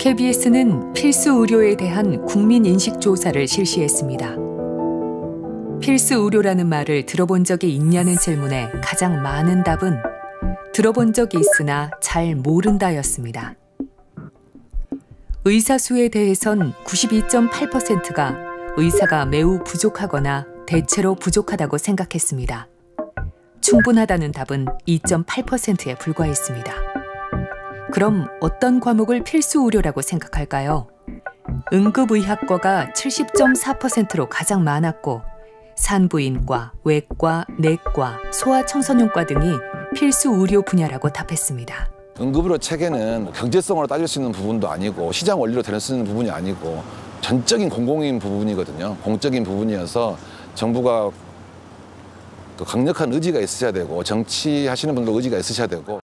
KBS는 필수 의료에 대한 국민 인식 조사를 실시했습니다. 필수 의료라는 말을 들어본 적이 있냐는 질문에 가장 많은 답은 들어본 적이 있으나 잘 모른다였습니다. 의사 수에 대해선 92.8%가 의사가 매우 부족하거나 대체로 부족하다고 생각했습니다. 충분하다는 답은 2.8%에 불과했습니다. 그럼 어떤 과목을 필수 의료라고 생각할까요? 응급의학과가 70.4%로 가장 많았고 산부인과, 외과, 내과, 소아청소년과 등이 필수 의료 분야라고 답했습니다. 응급의료 체계는 경제성으로 따질 수 있는 부분도 아니고 시장 원리로 될 수 있는 부분이 아니고 전적인 공공인 부분이거든요. 공적인 부분이어서 정부가 강력한 의지가 있으셔야 되고 정치하시는 분도 의지가 있으셔야 되고